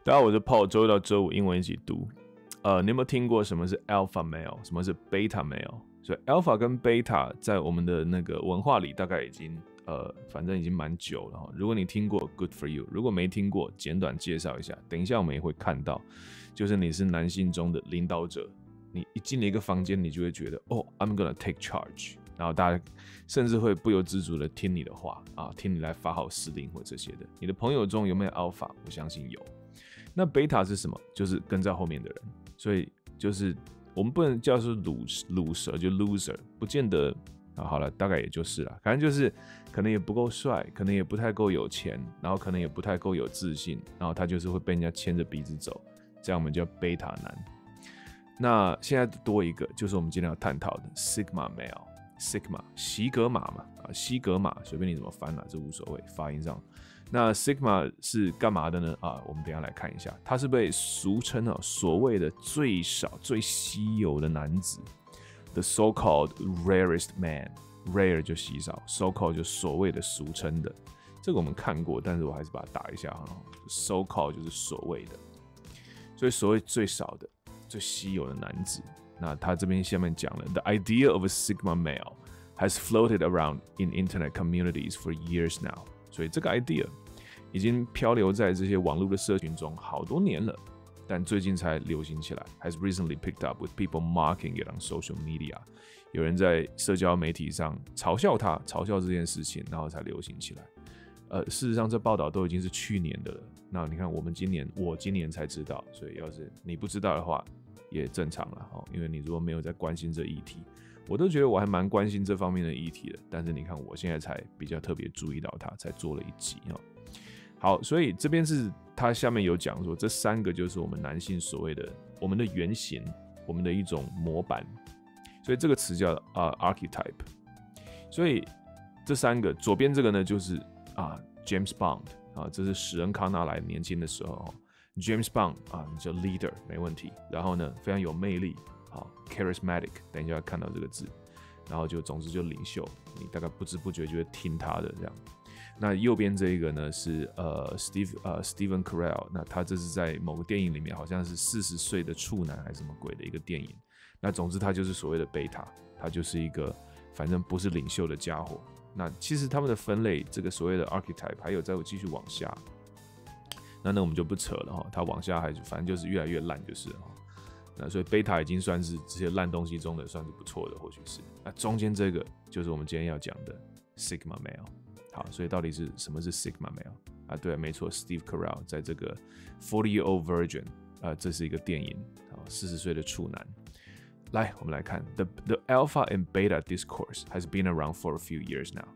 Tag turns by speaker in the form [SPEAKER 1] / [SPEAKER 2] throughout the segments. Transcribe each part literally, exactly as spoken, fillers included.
[SPEAKER 1] 大家好，我是 Paul， 周一到周五英文一起读。呃，你有没有听过什么是 alpha male， 什么是 beta male？ 所以 alpha 跟 beta 在我们的那个文化里大概已经呃，反正已经蛮久了哈。如果你听过 ，good for you； 如果没听过，简短介绍一下。等一下我们也会看到，就是你是男性中的领导者，你一进了一个房间，你就会觉得哦 ，I'm gonna take charge。然后大家甚至会不由自主的听你的话啊，听你来发号施令或这些的。你的朋友中有没有 alpha？ 我相信有。那 beta 是什么？就是跟在后面的人，所以就是我们不能叫是鲁鲁蛇，就 loser， 不见得啊。好了，大概也就是了，反正就是可能也不够帅，可能也不太够有钱，然后可能也不太够有自信，然后他就是会被人家牵着鼻子走，这样我们叫 beta 男。那现在多一个，就是我们今天要探讨的 sigma male。Sigma 西格玛嘛，啊，西格玛随便你怎么翻啦，这无所谓，发音上。那 Sigma 是干嘛的呢？啊，我们等一下来看一下，它是被俗称啊所谓的最少、最稀有的男子 ，the so-called rarest man。rare 就稀少 ，so-called 就所谓的俗称的。这个我们看过，但是我还是把它打一下哈。so-called 就是所谓的，所以所谓最少的、最稀有的男子。那他这边下面讲了 ，The idea of a sigma male has floated around in internet communities for years now。所以这个 idea 已经漂流在这些网络的社群中好多年了，但最近才流行起来。Has recently picked up with people mocking it on social media。有人在社交媒体上嘲笑他，嘲笑这件事情，然后才流行起来。呃，事实上这报道都已经是去年的了。那你看，我们今年，我今年才知道，所以要是你不知道的话，也正常了哈，因为你如果没有在关心这议题，我都觉得我还蛮关心这方面的议题的。但是你看，我现在才比较特别注意到它，才做了一集哈。好，所以这边是它下面有讲说，这三个就是我们男性所谓的我们的原型，我们的一种模板。所以这个词叫啊、uh, archetype。所以这三个，左边这个呢就是啊 James Bond 啊，这是史恩康纳莱年轻的时候。James Bond 啊，你叫 leader 没问题，然后呢非常有魅力，好 charismatic， 等一下要看到这个字，然后就总之就领袖，你大概不知不觉就会听他的这样。那右边这一个呢是呃 Steve 呃 Stephen Carell， 那他这是在某个电影里面好像是四十岁的处男还是什么鬼的一个电影。那总之他就是所谓的贝塔，他就是一个反正不是领袖的家伙。那其实他们的分类，这个所谓的 archetype 还有再继续往下。那那我们就不扯了哈，它往下还反正就是越来越烂就是了哈。那所以贝塔已经算是这些烂东西中的算是不错的，或许是。那中间这个就是我们今天要讲的 Sigma male。好，所以到底是什么是 Sigma male 啊？对，没错 ，Steve Carell 在这个 Forty Year Old Virgin 啊，这是一个电影啊，四十岁的处男。来，我们来看 the the alpha and beta discourse has been around for a few years now,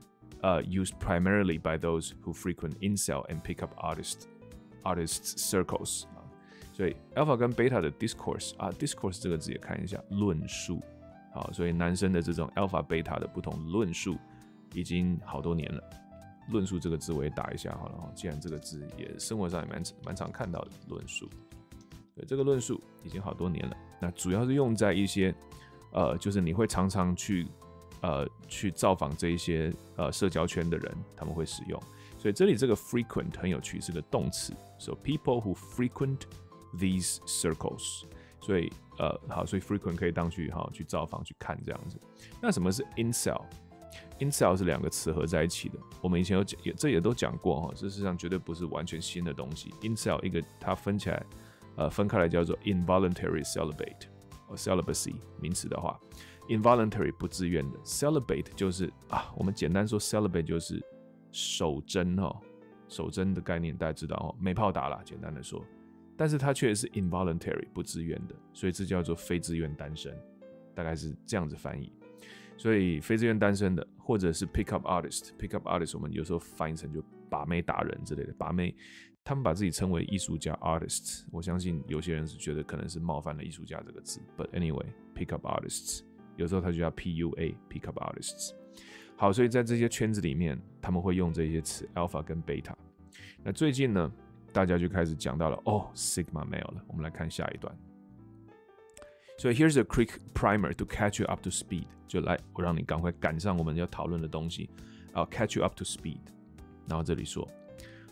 [SPEAKER 1] uh, used primarily by those who frequent incel and pickup artists. Artists circles 啊，所以 alpha 跟 beta 的 discourse 啊 ，discourse 这个字也看一下，论述。好，所以男生的这种 alpha beta 的不同论述已经好多年了。论述这个字我也打一下好了，既然这个字也生活上也蛮蛮常看到的论述，对，这个论述已经好多年了。那主要是用在一些呃，就是你会常常去呃去造访这一些呃社交圈的人，他们会使用。所以这里这个 frequent 很有趣，是个动词。So people who frequent these circles。所以呃好，所以 frequent 可以当去好去造访去看这样子。那什么是 incel？incel 是两个词合在一起的。我们以前有讲，这也都讲过哈，事实上绝对不是完全新的东西。incel 一个它分起来，呃分开来叫做 involuntary celibate 或 celibacy 名词的话 ，involuntary 不自愿的 ，celibate 就是啊，我们简单说 celibate 就是。守贞哦，守贞的概念大家知道哦，没炮打啦，简单的说，但是它却是 involuntary 不自愿的，所以这叫做非自愿单身，大概是这样子翻译。所以非自愿单身的，或者是 pick up artist，pick up artist 我们有时候翻译成就把妹达人之类的，把妹，他们把自己称为艺术家 artists， 我相信有些人是觉得可能是冒犯了艺术家这个字 ，but anyway，pick up artists， 有时候它就叫 P U A，pick up artists。好，所以在这些圈子里面，他们会用这些词 alpha 跟 beta。那最近呢，大家就开始讲到了哦 sigma male 了。我们来看下一段。所以 here's a quick primer to catch you up to speed。就来，我让你赶快赶上我们要讨论的东西。I'll catch you up to speed。然后这里说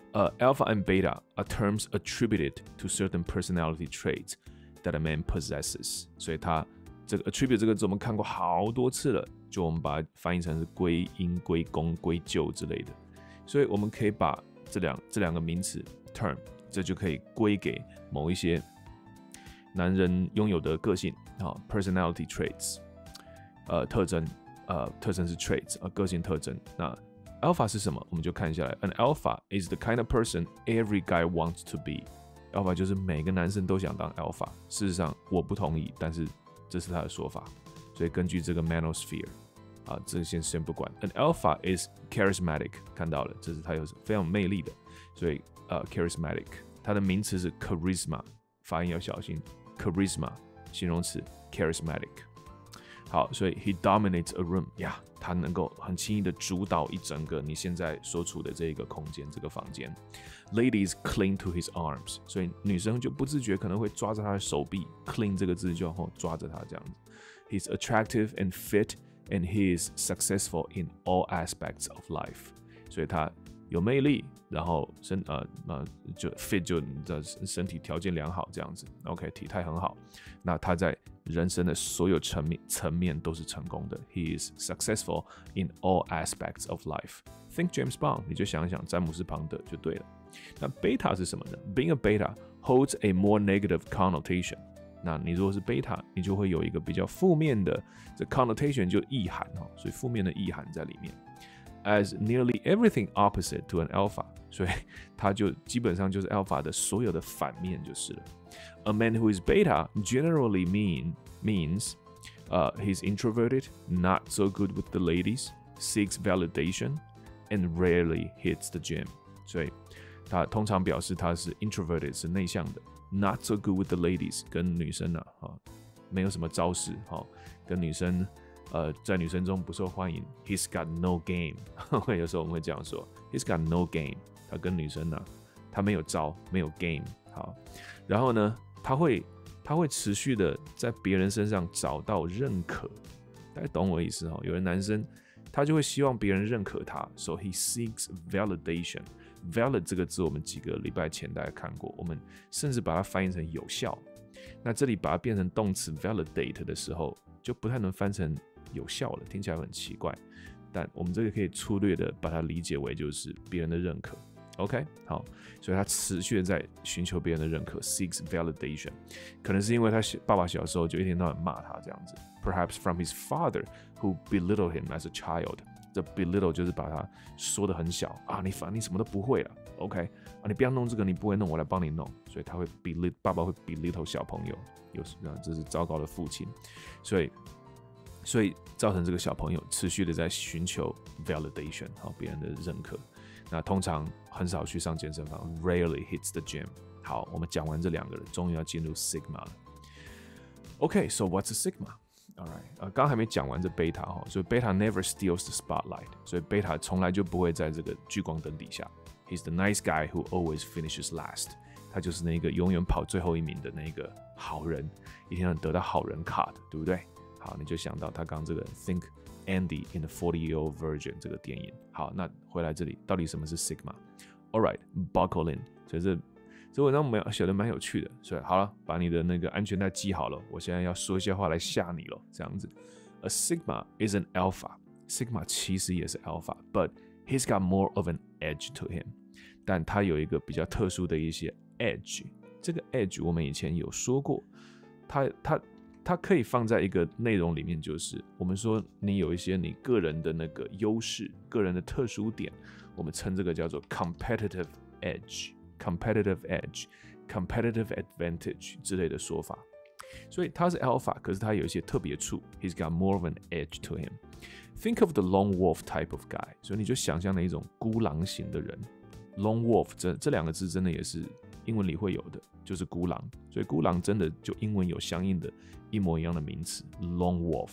[SPEAKER 1] 呃、uh, alpha and beta are terms attributed to certain personality traits that a man possesses。所以它这个 attribute 这个字我们看过好多次了，就我们把它翻译成是归因、归功、归咎之类的。所以我们可以把这两这两个名词 term， 这就可以归给某一些男人拥有的个性啊 ，personality traits， 呃，特征，呃，特征是 traits， 呃，个性特征。那 alpha 是什么？我们就看下来 ，an alpha is the kind of person every guy wants to be。alpha 就是每个男生都想当 alpha。事实上，我不同意，但是这是他的说法。所以根据这个 manosphere。啊，这个先先不管。An alpha is charismatic， 看到了，这是它有非常有魅力的，所以呃 charismatic， 它的名词是 charisma， 发音要小心 ，charisma 形容词 charismatic。好，所以 he dominates a room， 呀，他能够很轻易的主导一整个你现在所处的这个空间，这个房间。Ladies cling to his arms， 所以女生就不自觉可能会抓着他的手臂 ，cling 这个字就后抓着他这样子。He's attractive and fit。And he is successful in all aspects of life， 所以他有魅力，然后身呃呃就 fit 就的身体条件良好这样子 ，OK 体态很好，那他在人生的所有层面层面都是成功的。He is successful in all aspects of life. Think James Bond， 你就想一想詹姆斯庞德就对了。那 beta 是什么呢 ？Being a beta holds a more negative connotation。那你如果是贝塔，你就会有一个比较负面的这 connotation 就意涵哈，所以负面的意涵在里面。As nearly everything opposite to an alpha， 所以它就基本上就是 alpha 的所有的反面就是了。A man who is beta generally mean means, uh, he's introverted, not so good with the ladies, seeks validation, and rarely hits the gym。所以它通常表示他是 introverted， 是内向的。Not so good with the ladies， 跟女生啊，啊没有什么招式，哈、哦，跟女生，呃，在女生中不受欢迎。He's got no game， 有时候我们会这样说 ，He's got no game， 他跟女生呢、啊，他没有招，没有 game， 好，然后呢，他会，他会持续的在别人身上找到认可，大家懂我意思哈、哦？有的男生他就会希望别人认可他 ，so he seeks validation。valid 这个字我们几个礼拜前大家看过，我们甚至把它翻译成有效。那这里把它变成动词 validate 的时候，就不太能翻成有效了，听起来很奇怪。但我们这个可以粗略的把它理解为就是别人的认可。OK， 好，所以他持续的在寻求别人的认可 ，seeks validation。可能是因为他爸爸小时候就一天到晚骂他这样子 ，perhaps from his father who belittled him as a child。这 belittle 就是把它说得很小啊，你反正你什么都不会了 ，OK 啊，你不要弄这个，你不会弄，我来帮你弄，所以他会 belittle， 爸爸会 belittle 小朋友，有啊，这是糟糕的父亲，所以所以造成这个小朋友持续的在寻求 validation， 好，别人的认可，那通常很少去上健身房 ，rarely hits the gym。好，我们讲完这两个人，终于要进入 sigma 了。OK，so what's a sigma？All right， 呃，刚刚还没讲完这贝塔哈，所以贝塔 never steals the spotlight， 所以贝塔从来就不会在这个聚光灯底下。He's the nice guy who always finishes last， 他就是那个永远跑最后一名的那个好人，一天能得到好人卡的，对不对？好，你就想到他刚这个 Think Andy in the forty-year-old Virgin 这个电影。好，那回来这里，到底什么是 Sigma？All right，buckle in， 所以这。这文章蛮写的蛮有趣的，所以好了，把你的那个安全带系好了，我现在要说一些话来吓你了，这样子。A sigma is an alpha， sigma 其实也是 alpha，but he's got more of an edge to him， 但他有一个比较特殊的一些 edge， 这个 edge 我们以前有说过，它它它可以放在一个内容里面，就是我们说你有一些你个人的那个优势，个人的特殊点，我们称这个叫做 competitive edge。competitive edge、competitive advantage 之类的说法，所以他是 alpha， 可是他有一些特别处 ，he's got more of an edge to him. Think of the lone wolf type of guy， 所以你就想象那一种孤狼型的人。lone wolf 这这两个字真的也是英文里会有的，就是孤狼，所以孤狼真的就英文有相应的一模一样的名词 lone wolf.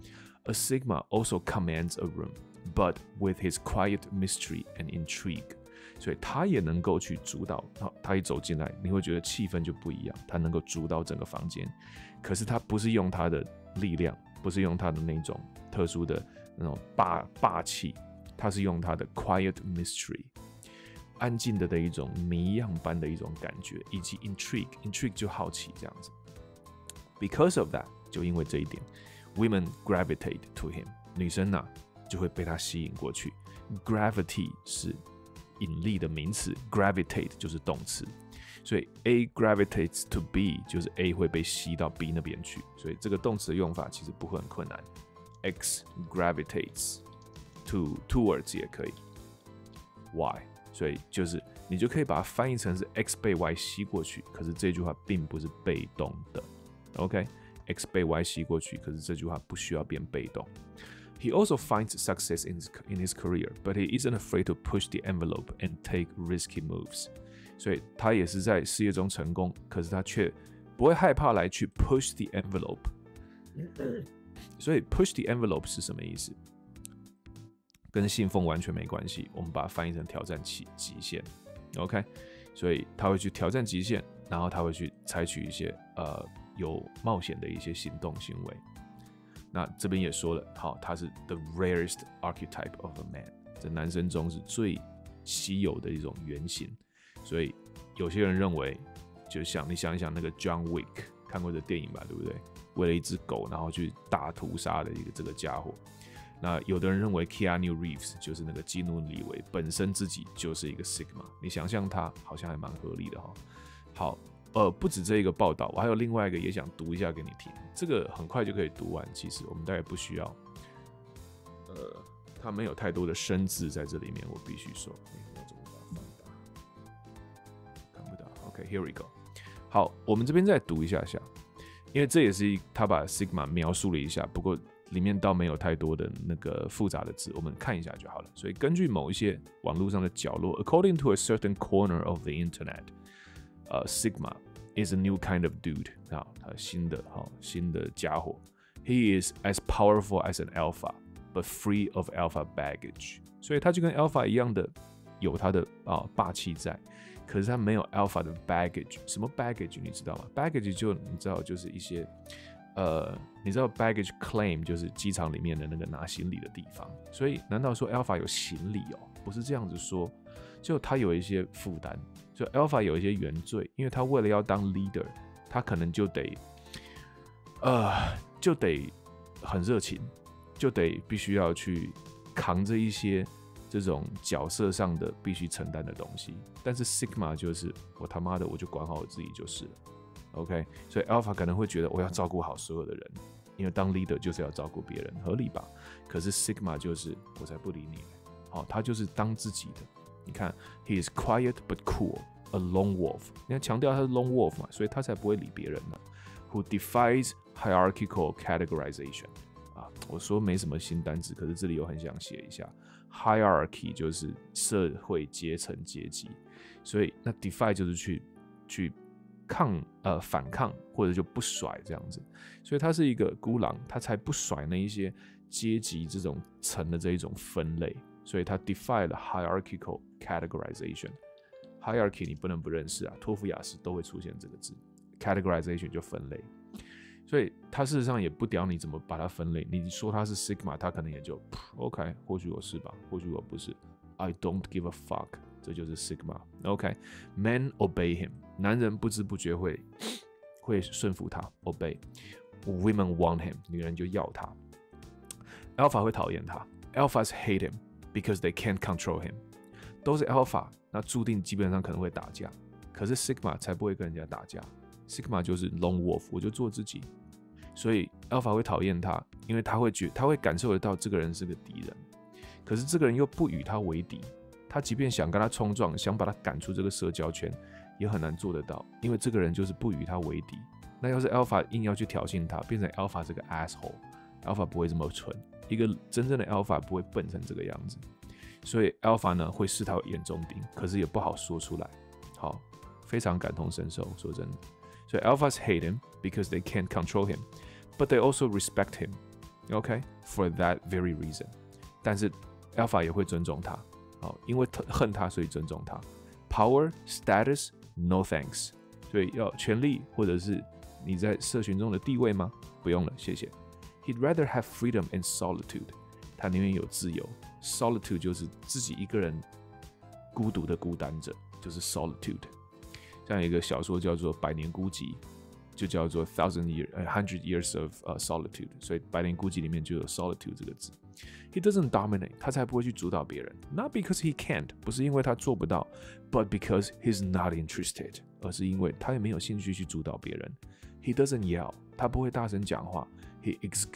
[SPEAKER 1] A sigma also commands a room, but with his quiet mystery and intrigue.所以他也能够去主导，他一走进来，你会觉得气氛就不一样。他能够主导整个房间，可是他不是用他的力量，不是用他的那种特殊的那种霸霸气，他是用他的 quiet mystery。 安静的的一种谜样般的一种感觉，以及 intrigue，intrigue 就好奇这样子。Because of that， 就因为这一点 ，women gravitate to him， 女生啊就会被他吸引过去。Gravity 是引力的名词 ，gravitate 就是动词，所以 A gravitates to B 就是 A 会被吸到 B 那边去，所以这个动词的用法其实不会很困难。X gravitates to towards 也可以 ，Y， 所以就是你就可以把它翻译成是 X 被 Y 吸过去，可是这句话并不是被动的 ，OK？X 被 Y 吸过去，可是这句话不需要变被动。He also finds success in his, in his career, but he isn't afraid to push the envelope and take risky moves. 所以他也是在事业中成功，可是他却不会害怕来去 push the envelope。所以 push the envelope 是什么意思？跟信奉完全没关系，我们把它翻译成挑战极极限。OK， 所以他会去挑战极限，然后他会去采取一些呃有冒险的一些行动行为。那这边也说了，好，他是 the rarest archetype of a man， 在男生中是最稀有的一种原型。所以有些人认为，就像你想一想那个 John Wick， 看过这电影吧，对不对？为了一只狗，然后去大屠杀的一个这个家伙。那有的人认为 Keanu Reeves 就是那个基努里维本身自己就是一个 Sigma， 你想象他好像还蛮合理的哈。好。呃，不止这一个报道，我还有另外一个也想读一下给你听。这个很快就可以读完，其实我们大概不需要。呃，它没有太多的生字在这里面，我必须说。我怎么把它放大？看不到。OK，here we go。好，我们这边再读一下下，因为这也是他把 Sigma 描述了一下，不过里面倒没有太多的那个复杂的字，我们看一下就好了。所以根据某一些网络上的角落 ，according to a certain corner of the internet。Uh, Sigma is a new kind of dude. 啊，他新的好新的家伙。He is as powerful as an alpha, but free of alpha baggage. 所以他就跟 alpha 一样的有他的啊霸气在，可是他没有 alpha 的 baggage。什么 baggage 你知道吗 ？baggage 就你知道就是一些呃，你知道 baggage claim 就是机场里面的那个拿行李的地方。所以难道说 alpha 有行李哦？不是这样子说，就他有一些负担。就 Alpha 有一些原罪，因为他为了要当 leader， 他可能就得，呃，就得很热情，就得必须要去扛着一些这种角色上的必须承担的东西。但是 Sigma 就是我他妈的我就管好我自己就是了 ，OK？ 所以 Alpha 可能会觉得我要照顾好所有的人，因为当 leader 就是要照顾别人，合理吧？可是 Sigma 就是我才不理你，好，他就是当自己的。你看 ，He is quiet but cool, a lone wolf。你看强调他是 lone wolf 嘛，所以他才不会理别人呢。Who defies hierarchical categorization？ 啊，我说没什么新单词，可是这里有很想写一下 ，hierarchy 就是社会阶层阶级，所以那 defy 就是去去抗呃反抗或者就不甩这样子，所以他是一个孤狼，他才不甩那一些阶级这种层的这一种分类。所以他 defy 了 hierarchical categorization。hierarchy 你不能不认识啊，托福雅思都会出现这个字。categorization 就分类，所以他事实上也不屌你怎么把它分类。你说他是 Sigma， 他可能也就 OK， 或许我是吧，或许我不是。I don't give a fuck， 这就是 Sigma。OK，men obey him， 男人不知不觉会会顺服他 obey。Women want him， 女人就要他。Alpha 会讨厌他 ，Alphas hate him。Because they can't control him， 都是 Alpha， 那注定基本上可能会打架。可是 Sigma 才不会跟人家打架 ，Sigma 就是 lone wolf， 我就做自己。所以 Alpha 会讨厌他，因为他会觉他会感受得到这个人是个敌人。可是这个人又不与他为敌，他即便想跟他冲撞，想把他赶出这个社交圈，也很难做得到，因为这个人就是不与他为敌。那要是 Alpha 硬要去挑衅他，变成 Alpha 这个 asshole，Alpha 不会这么蠢。一个真正的 Alpha 不会笨成这个样子，所以 Alpha 呢会视他为眼中钉，可是也不好说出来。好，非常感同身受，说真的。所以 Alphas hate him because they can't control him, but they also respect him. OK, for that very reason. 但是 Alpha 也会尊重他，好，因为恨他，所以尊重他。Power, status, no thanks. 所以要权力或者是你在社群中的地位吗？不用了，谢谢。He'd rather have freedom and solitude. 他宁愿有自由 ，solitude 就是自己一个人孤独的孤单者，就是 solitude。像有一个小说叫做《百年孤寂》，就叫做 thousand year, hundred years of、uh, solitude， 所以《百年孤寂》里面就有 solitude 这个字。He doesn't dominate， 他才不会去主导别人。Not because he can't， 不是因为他做不到 ，but because he's not interested， 而是因为他也没有兴趣去主导别人。He doesn't yell， 他不会大声讲话。He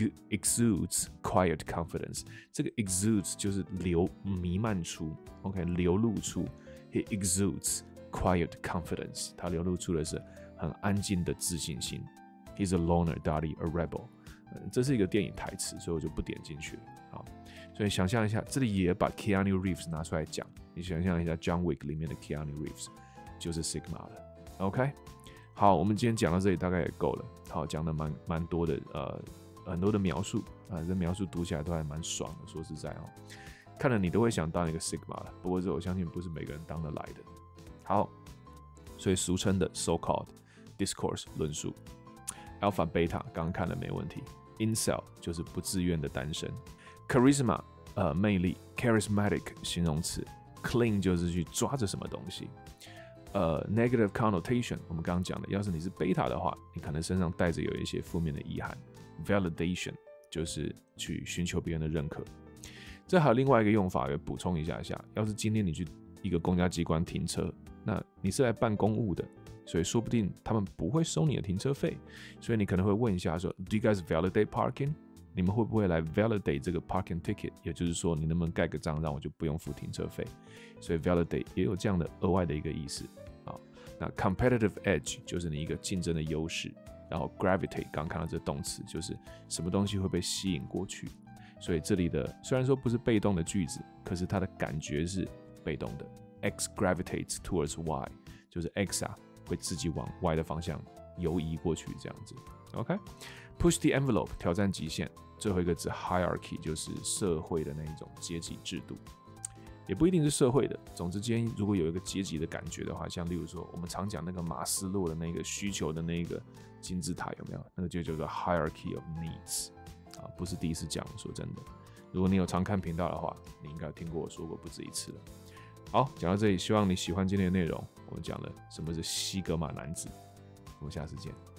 [SPEAKER 1] exudes quiet confidence， 这个 exudes 就是流弥漫出 ，OK， 流露出。He exudes quiet confidence， 他流露出的是很安静的自信心。He's a loner, Dottie, a rebel。这是一个电影台词，所以我就不点进去了。好，所以想象一下，这里也把 Keanu Reeves 拿出来讲。你想象一下 John Wick 里面的 Keanu Reeves 就是 Sigma 了。OK， 好，我们今天讲到这里大概也够了。好，讲的蛮蛮多的，呃，很多的描述啊，这描述读起来都还蛮爽的。说实在哦，看了你都会想当一个 Sigma 了。不过这我相信不是每个人当得来的。好，所以俗称的 so-called discourse 论述 ，alpha beta 刚刚看了没问题。Incel 就是不自愿的单身 ，charisma 呃魅力 ，charismatic 形容词 ，cling 就是去抓着什么东西，呃 negative connotation 我们刚刚讲的，要是你是 beta 的话，你可能身上带着有一些负面的意涵 ，validation 就是去寻求别人的认可。这还有另外一个用法，也补充一下下，要是今天你去一个公家机关停车，那你是来办公务的。所以说不定他们不会收你的停车费，所以你可能会问一下说 ，Do you guys validate parking？ 你们会不会来 validate 这个 parking ticket？ 也就是说，你能不能盖个章让我就不用付停车费？所以 validate 也有这样的额外的一个意思。好，那 competitive edge 就是你一个竞争的优势，然后 gravitate 刚看到这动词就是什么东西会被吸引过去，所以这里的虽然说不是被动的句子，可是它的感觉是被动的。X gravitates towards Y， 就是 X 啊。会自己往 Y 的方向游移过去，这样子。OK，push、okay? the envelope 挑战极限。最后一个字 hierarchy 就是社会的那一种阶级制度，也不一定是社会的。总之，今天如果有一个阶级的感觉的话，像例如说我们常讲那个马斯洛的那个需求的那个金字塔有没有？那个就叫做 hierarchy of needs 啊，不是第一次讲，说真的。如果你有常看频道的话，你应该听过我说过不止一次了。好，讲到这里，希望你喜欢今天的内容。我们讲了什么是西格玛男子，我们下次见。